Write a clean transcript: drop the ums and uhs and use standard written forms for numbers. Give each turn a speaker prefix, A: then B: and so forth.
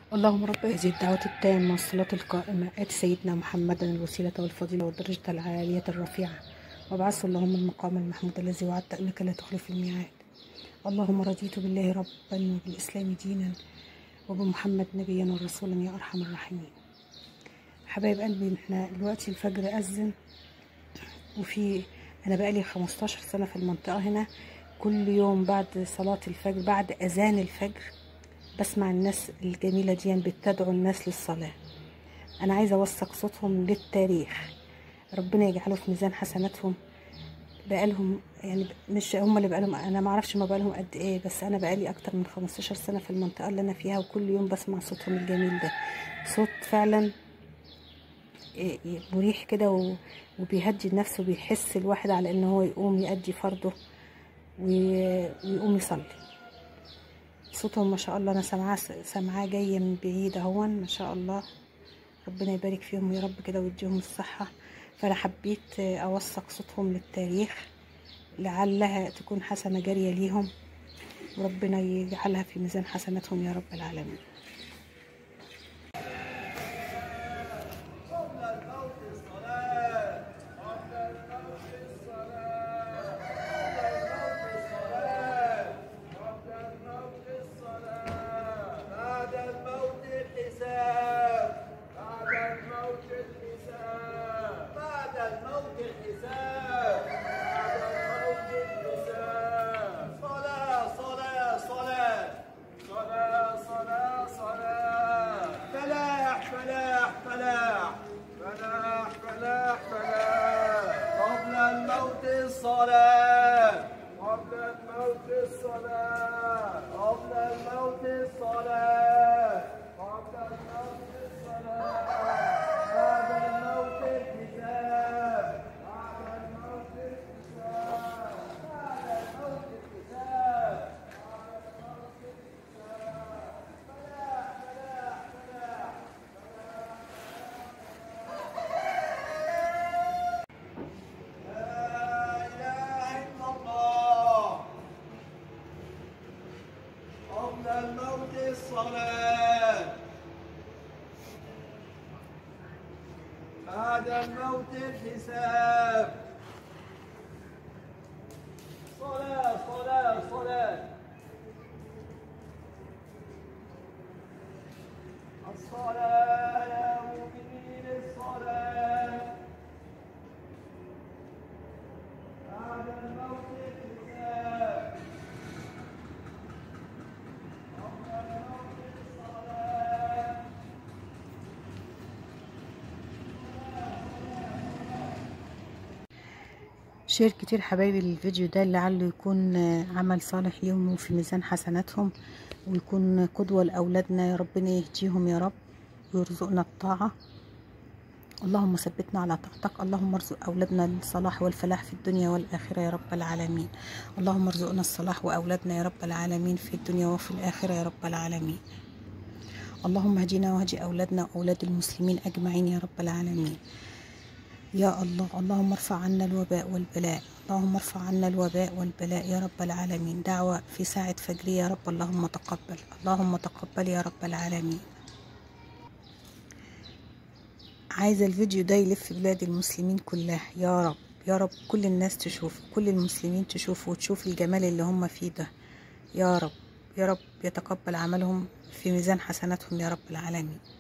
A: اللهم رب هذه الدعوة التامة والصلاة القائمة آت سيدنا محمدا الوسيلة والفضيلة والدرجة العالية الرفيعة وابعثه اللهم المقام المحمود الذي وعدت أنك لا تخلف الميعاد. اللهم رضيت بالله ربا وبالإسلام دينا وبمحمد نبيا ورسولا يا أرحم الراحمين. حبايب قلبي، احنا دلوقتي الفجر أذن، أنا بقالي 15 سنة في المنطقة هنا. كل يوم بعد صلاة الفجر، بعد أذان الفجر، بسمع الناس الجميلة دي بتدعو الناس للصلاة. أنا عايزة أوثق صوتهم للتاريخ، ربنا يجعله في ميزان حسناتهم. بقالهم مش هم اللي بقالهم، أنا معرفش ما بقالهم قد إيه، بس أنا بقالي أكتر من 15 سنة في المنطقة اللي أنا فيها، وكل يوم بسمع صوتهم الجميل ده. صوت فعلا مريح كده وبيهدي النفس، وبيحس الواحد على إن هو يقوم يأدي فرضه ويقوم يصلي. صوتهم ما شاء الله، انا سامعاه جاي من بعيد اهون، ما شاء الله. ربنا يبارك فيهم يا رب كده ويديهم الصحة. فانا حبيت اوثق صوتهم للتاريخ، لعلها تكون حسنة جارية ليهم، وربنا يجعلها في ميزان حسناتهم يا رب العالمين.
B: الصلاة قبل الموت، الصلاة قبل الموت، الصلاة قبل الموت، الصلاة بعد الموت الحساب، بعد الموت الحساب، بعد الموت الحساب، بعد الموت الحساب. فلاح فلاح فلاح. الموت الصلاة بعد الموت الحساب. صلاة صلاة صلاة. الصلاة يا مؤمنين، الصلاة بعد الموت الحساب.
A: شير كتير حبايبي الفيديو ده، لعله يكون عمل صالح ليهم وفي ميزان حسناتهم، ويكون قدوة لأولادنا. يا ربنا يهديهم يا رب ويرزقنا الطاعة. اللهم ثبتنا على طاعتك. اللهم ارزق أولادنا الصلاح والفلاح في الدنيا والآخرة يا رب العالمين. اللهم ارزقنا الصلاح وأولادنا يا رب العالمين في الدنيا وفي الآخرة يا رب العالمين. اللهم اهدنا واهدي أولادنا وأولاد المسلمين أجمعين يا رب العالمين يا الله. اللهم ارفع عنا الوباء والبلاء، اللهم ارفع عنا الوباء والبلاء يا رب العالمين. دعوة في ساعة فجر يا رب، اللهم تقبل، اللهم تقبل يا رب العالمين. عايزة الفيديو ده يلف بلاد المسلمين كلها يا رب، يا رب كل الناس تشوف، كل المسلمين تشوف وتشوف الجمال اللي هم فيه ده يا رب. يا رب يتقبل عملهم في ميزان حسناتهم يا رب العالمين.